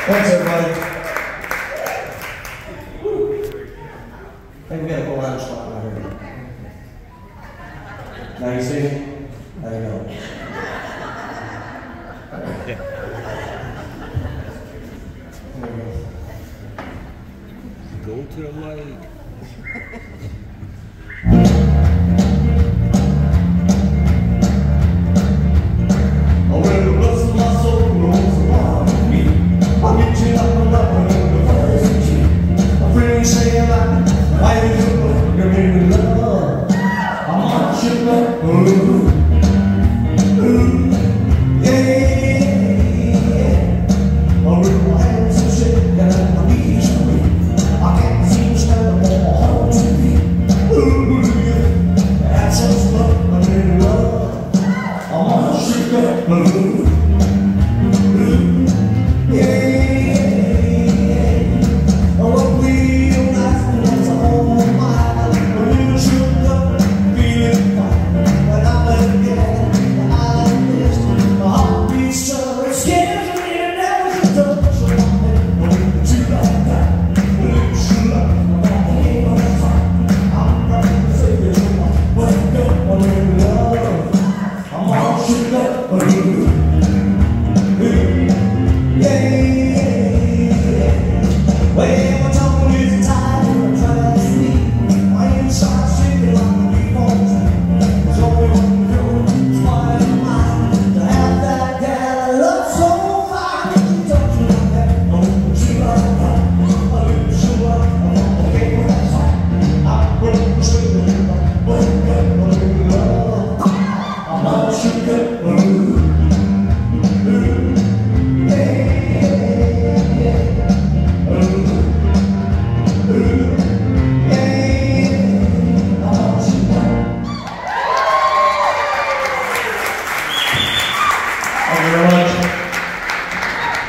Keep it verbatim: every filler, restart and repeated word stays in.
Thanks, everybody. I think we got a whole lot of spot right here. Now you see it? Now you know. Yeah. There we go. Go to the light. Thank you very much.